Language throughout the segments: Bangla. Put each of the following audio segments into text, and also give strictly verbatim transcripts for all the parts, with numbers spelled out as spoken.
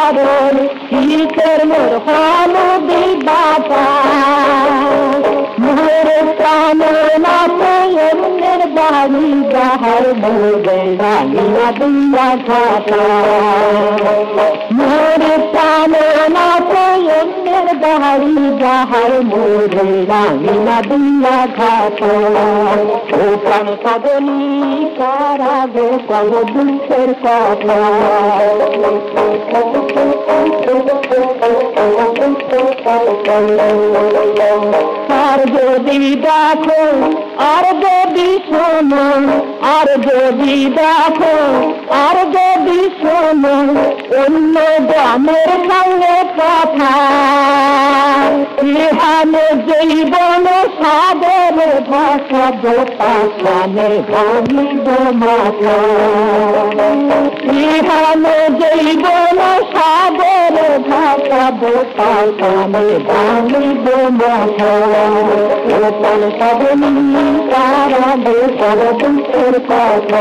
কারণ কিসের মোর হলুদি বাতাস মোর প্রাণে নাচে অন্যের বাড়ি যাহার মোরে রাঙিয়া দিয়া খাতা মোর প্রাণে নাচে অন্যের বাড়ি যাহার মোরে রাঙিয়া দিয়া খাতা ও প্রাণ সদনী কারাগে কব দুঃখের কথা আর যদি দেখো আর যদি শোনো আর যদি দেখো আর যদি শোনো অন্য গ্রামের সঙ্গে কথা ইহানে জীবন সাগর ভাষা বোপাখানে ভাঙিব মাথা ইহানে জীবন সাগর ভাষা বোপাখানে ভাঙিব মাথা ওপর সবনি তারা বেকার দুঃখের কথা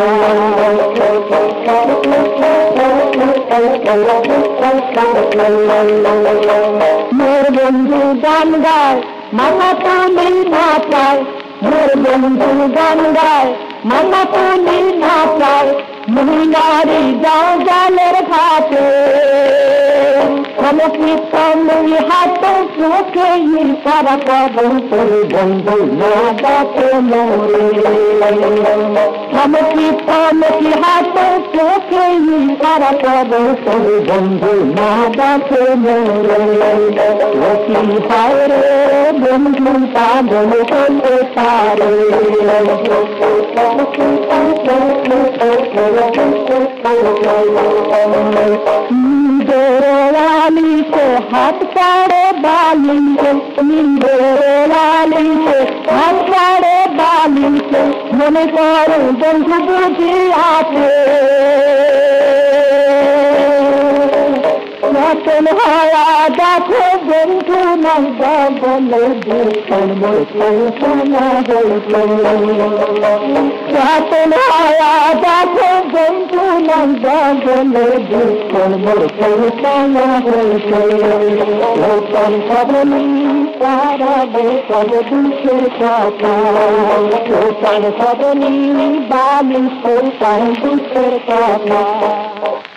মোর বন্ধু গান গায় মাথা তুলি না পায় মোর বন্ধু গান গায় মাথা তুলি না পায় মহিলারি যাও জালের ঘাটে সমকি তুমি হাত চোখে সারা কদম তোর বন্ধু না ডাকে মোরে সমকি তুমি হাত চোখে সারা কদম তোর বন্ধু না ডাকে মোরে কি হয় রে বন্ধু পাগল হতে পারে वाली से हाथ पाड़े बाली से वाली से हाथ पाड़े बाली से मन करो बंधु बुझी आते रतन हाया देखो बंधु नंदा बोले दुश्मन मोर सोना रतन हाया देखो बंधु नंदा बोले दुश्मन मोर सोना ओपन सबनी सारा बेकल दुखेर कथा ओपन सबनी बाली सोपान दुखेर कथा